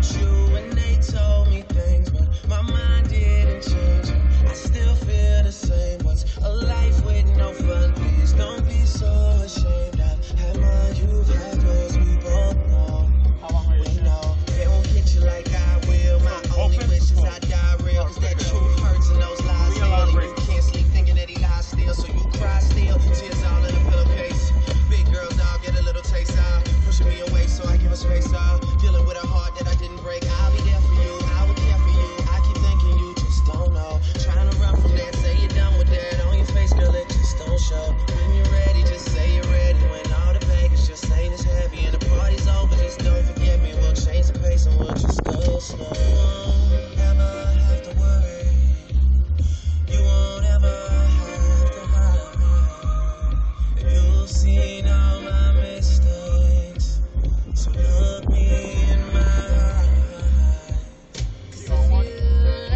about you and they told me things, but my mind didn't change. I still feel the same. What's a life with no fun? Please don't be so ashamed. I've had mine, you've had yours, we both know. How long are you We know they won't get you like I will. My only wish is I die real, cause that truth hurts and those lies heal. And you can't sleep thinking that he lies still, so you cry still. Tears all in a pillowcase. Big girl dog, get a little taste out. Pushing me away so I give her space out. Dealing with a heart that I didn't break. I'll be there for you, I will care for you. I keep thinking you just don't know. Trying to run from that, say you're done with that. On your face, girl, it just don't show. When you're ready, just say you're ready. When all the baggage just ain't as heavy and the party's over, just don't forget me. We'll change the pace and we'll just go slow. You won't ever have to worry. You won't ever have to hide. You'll see all my mistakes. So look me in my eyes. You don't want it?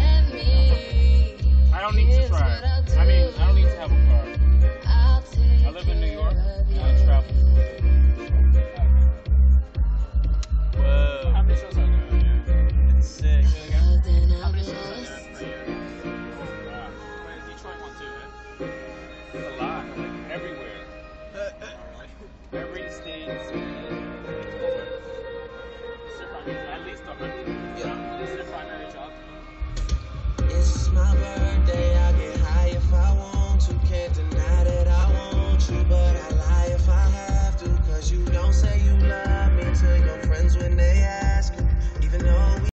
I don't need to drive. I mean, I don't need to have a car. I live in New York. I travel. Whoa. How many shows are there? It's sick. How many shows are there a year? Wow. Detroit one too, right? It's a lot. Like everywhere. Every state. At least 100. Yeah. This is your primary job. It's my birthday, I get high if I want to. Can't deny that I want you, but I lie if I have to. Cause you don't